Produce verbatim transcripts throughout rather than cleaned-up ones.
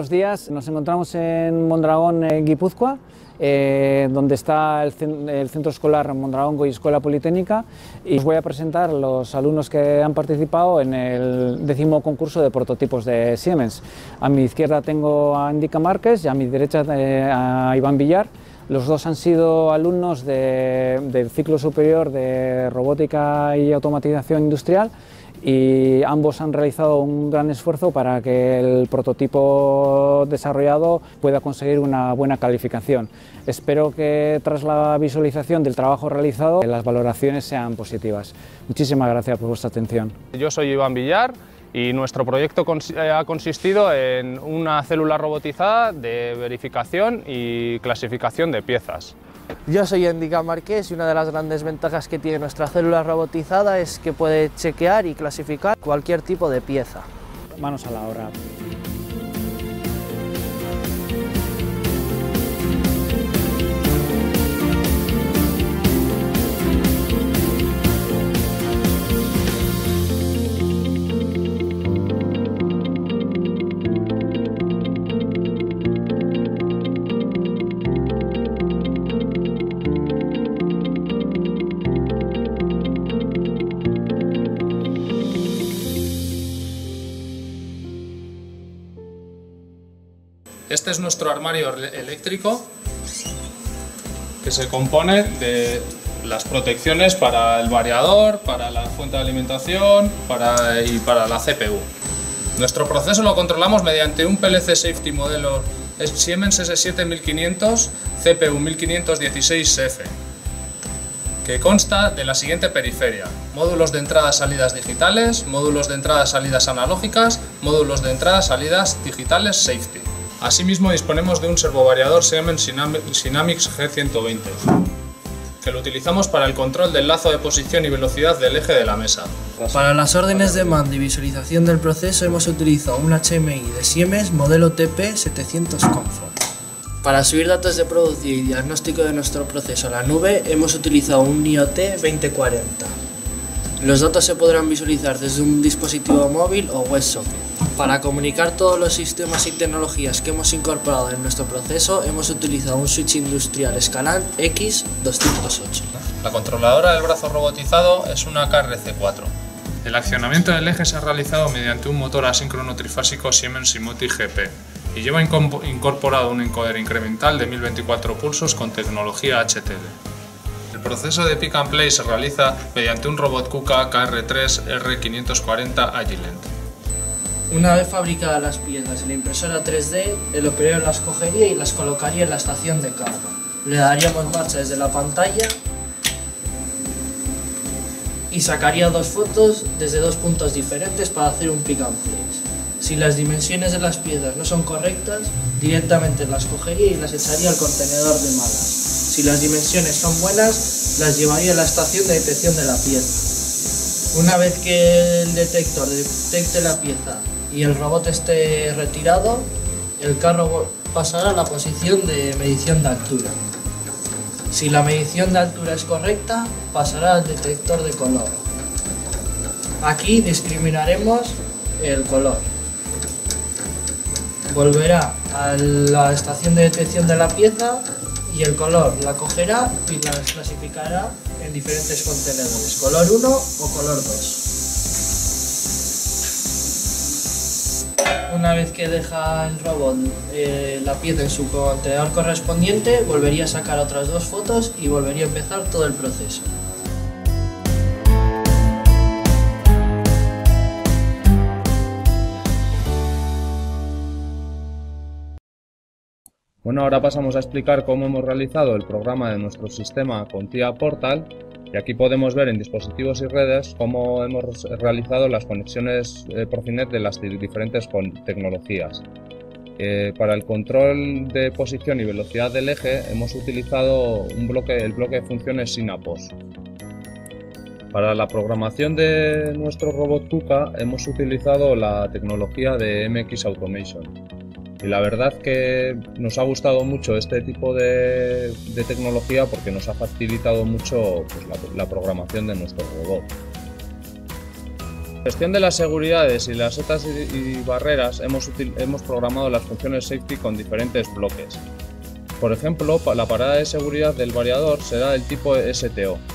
buenos días. Nos encontramos en Mondragón, en Guipúzcoa, eh, donde está el, el centro escolar Mondragón Goya Escuela Politécnica, y os voy a presentar los alumnos que han participado en el décimo concurso de prototipos de Siemens. A mi izquierda tengo a Indica Márquez y a mi derecha a Iván Villar. Los dos han sido alumnos de, del ciclo superior de robótica y automatización industrial, y ambos han realizado un gran esfuerzo para que el prototipo desarrollado pueda conseguir una buena calificación. Espero que tras la visualización del trabajo realizado las valoraciones sean positivas. Muchísimas gracias por vuestra atención. Yo soy Iván Villar y nuestro proyecto ha consistido en una célula robotizada de verificación y clasificación de piezas. Yo soy Indica Márquez y una de las grandes ventajas que tiene nuestra célula robotizada es que puede chequear y clasificar cualquier tipo de pieza. Manos a la obra. Este es nuestro armario eléctrico, que se compone de las protecciones para el variador, para la fuente de alimentación para, y para la C P U. Nuestro proceso lo controlamos mediante un P L C Safety modelo Siemens S siete mil quinientos C P U mil quinientos dieciséis F, que consta de la siguiente periferia: módulos de entradas-salidas digitales, módulos de entradas-salidas analógicas, módulos de entradas-salidas digitales Safety. Asimismo, disponemos de un servovariador Siemens Synamics G ciento veinte, que lo utilizamos para el control del lazo de posición y velocidad del eje de la mesa. Para las órdenes de mando y visualización del proceso hemos utilizado un H M I de Siemens modelo T P setecientos Comfort. Para subir datos de producción y diagnóstico de nuestro proceso a la nube hemos utilizado un I O T veinte cuarenta. Los datos se podrán visualizar desde un dispositivo móvil o WebSocket. Para comunicar todos los sistemas y tecnologías que hemos incorporado en nuestro proceso, hemos utilizado un switch industrial Scalan X doscientos ocho. La controladora del brazo robotizado es una K R C cuatro. El accionamiento del eje se ha realizado mediante un motor asíncrono trifásico Siemens Simoti G P y lleva incorporado un encoder incremental de mil veinticuatro pulsos con tecnología H T L. El proceso de pick and play se realiza mediante un robot KUKA K R tres R quinientos cuarenta Agilent. Una vez fabricadas las piezas en la impresora tres D, el operador las cogería y las colocaría en la estación de carga. Le daríamos marcha desde la pantalla y sacaría dos fotos desde dos puntos diferentes para hacer un pick and place. Si las dimensiones de las piezas no son correctas, directamente las cogería y las echaría al contenedor de malas. Si las dimensiones son buenas, las llevaría a la estación de detección de la pieza. Una vez que el detector detecte la pieza y el robot esté retirado, el carro pasará a la posición de medición de altura. Si la medición de altura es correcta, pasará al detector de color. Aquí discriminaremos el color. Volverá a la estación de detección de la pieza y el color la cogerá y la clasificará en diferentes contenedores, color uno o color dos. Una vez que deja el robot eh, la pieza en su contenedor correspondiente, volvería a sacar otras dos fotos y volvería a empezar todo el proceso. Bueno, ahora pasamos a explicar cómo hemos realizado el programa de nuestro sistema con T I A Portal, y aquí podemos ver en dispositivos y redes cómo hemos realizado las conexiones eh, Profinet de las diferentes tecnologías. Eh, para el control de posición y velocidad del eje hemos utilizado un bloque, el bloque de funciones Synapos. Para la programación de nuestro robot KUKA hemos utilizado la tecnología de M X Automation. Y la verdad que nos ha gustado mucho este tipo de, de tecnología porque nos ha facilitado mucho pues, la, la programación de nuestro robot. Gestión de las seguridades y las setas y, y barreras hemos, hemos programado las funciones safety con diferentes bloques. Por ejemplo, la parada de seguridad del variador será del tipo S T O.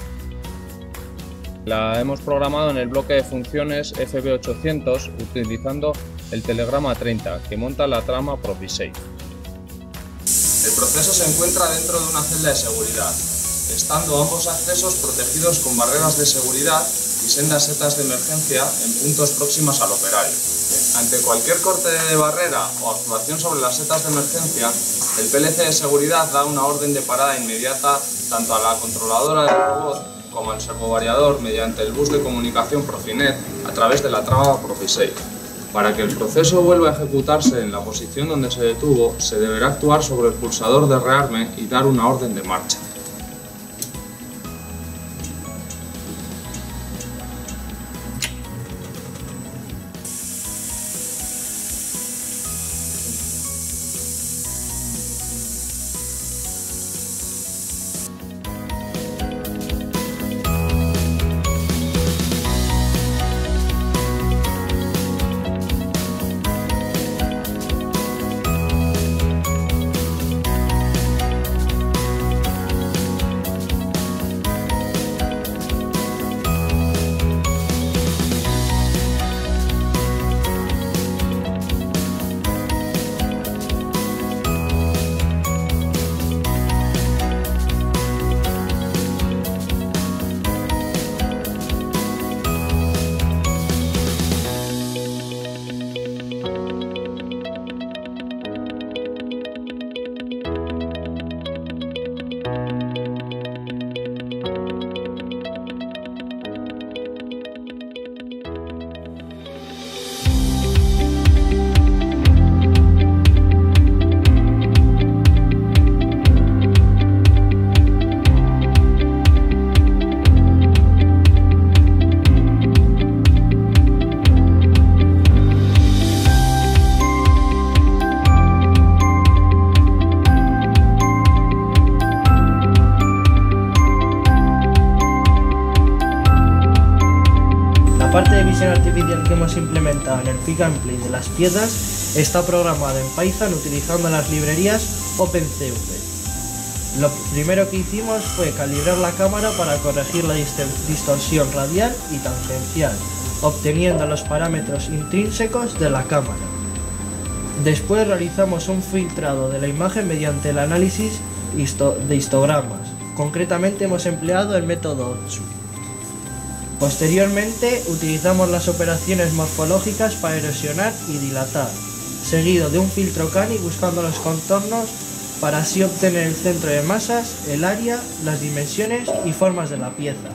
La hemos programado en el bloque de funciones F B ochocientos utilizando el telegrama treinta que monta la trama ProfiSafe. El proceso se encuentra dentro de una celda de seguridad, estando ambos accesos protegidos con barreras de seguridad y sendas setas de emergencia en puntos próximos al operario. Ante cualquier corte de barrera o actuación sobre las setas de emergencia, el P L C de seguridad da una orden de parada inmediata tanto a la controladora del robot como al servovariador mediante el bus de comunicación Profinet a través de la trama ProfiSafe. Para que el proceso vuelva a ejecutarse en la posición donde se detuvo, se deberá actuar sobre el pulsador de rearme y dar una orden de marcha. La parte de visión artificial que hemos implementado en el Pick and Place de las piezas está programada en Python utilizando las librerías OpenCV. Lo primero que hicimos fue calibrar la cámara para corregir la distorsión radial y tangencial, obteniendo los parámetros intrínsecos de la cámara. Después realizamos un filtrado de la imagen mediante el análisis de histogramas. Concretamente hemos empleado el método Otsu. Posteriormente utilizamos las operaciones morfológicas para erosionar y dilatar, seguido de un filtro Cani buscando los contornos para así obtener el centro de masas, el área, las dimensiones y formas de la pieza.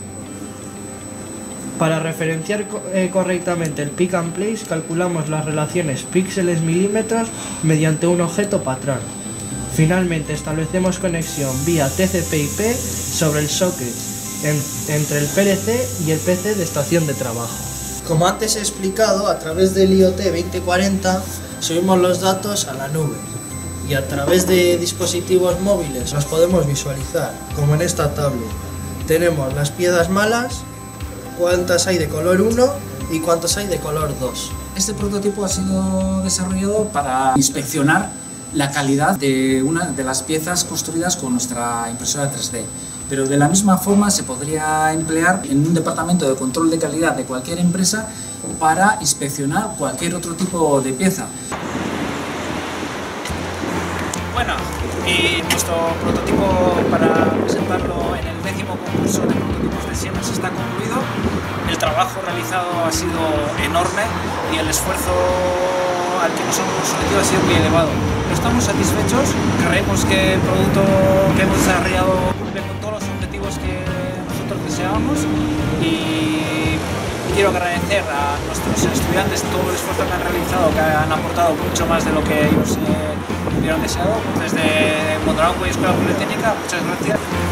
Para referenciar eh, correctamente el Pick and Place calculamos las relaciones píxeles-milímetros mediante un objeto patrón. Finalmente establecemos conexión vía T C P I P sobre el socket en, entre el P L C y el P C de estación de trabajo. Como antes he explicado, a través del I O T veinte cuarenta subimos los datos a la nube y a través de dispositivos móviles los podemos visualizar, como en esta tablet. Tenemos las piezas malas, cuántas hay de color uno y cuántas hay de color dos. Este prototipo ha sido desarrollado para inspeccionar la calidad de una de las piezas construidas con nuestra impresora tres D. Pero de la misma forma se podría emplear en un departamento de control de calidad de cualquier empresa para inspeccionar cualquier otro tipo de pieza. Bueno, y nuestro prototipo para presentarlo en el décimo concurso de prototipos de Siemens está concluido. El trabajo realizado ha sido enorme y el esfuerzo al que nos hemos sometido ha sido muy elevado. Pero estamos satisfechos, creemos que el producto que hemos desarrollado cumple con todos los objetivos que nosotros deseábamos y quiero agradecer a nuestros estudiantes todo el esfuerzo que han realizado, que han aportado mucho más de lo que ellos eh, hubieran deseado. Desde Mondragón y Escuela Politécnica, muchas gracias.